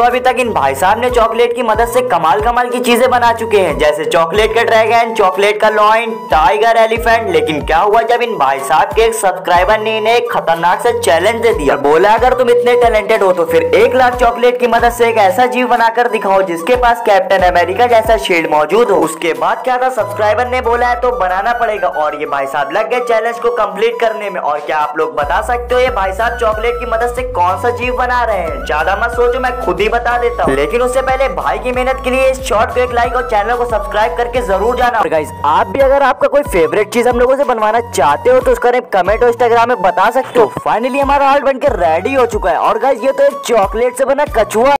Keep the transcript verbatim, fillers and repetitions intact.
दोस्तों अभी तक इन भाई साहब ने चॉकलेट की मदद से कमाल कमाल की चीजें बना चुके हैं, जैसे चॉकलेट का ड्रैगन, चॉकलेट का लॉइन, टाइगर, एलिफेंट। लेकिन क्या हुआ जब इन भाई साहब के एक सब्सक्राइबर ने इन्हें एक खतरनाक से चैलेंज दे दिया। बोला अगर तुम इतने टैलेंटेड हो तो फिर एक लाख चॉकलेट की मदद से एक ऐसा जीव बनाकर दिखाओ जिसके पास कैप्टन अमेरिका जैसा शील्ड मौजूद हो। उसके बाद क्या था, सब्सक्राइबर ने बोला है तो बनाना पड़ेगा और ये भाई साहब लग गए चैलेंज को कंप्लीट करने में। और क्या आप लोग बता सकते हो ये भाई साहब चॉकलेट की मदद से कौन सा जीव बना रहे हैं? ज्यादा मत सोचो, मैं खुद ही बता देता हूँ, लेकिन उससे पहले भाई की मेहनत के लिए इस शॉर्ट को एक लाइक और चैनल को सब्सक्राइब करके जरूर जाना। और गाइस आप भी अगर आपका कोई फेवरेट चीज हम लोगों से बनवाना चाहते हो तो उसका कमेंट और इंस्टाग्राम में बता सकते हो। फाइनली हमारा आर्ट बनके रेडी हो चुका है और गाइस ये तो एक चॉकलेट से बना कछुआ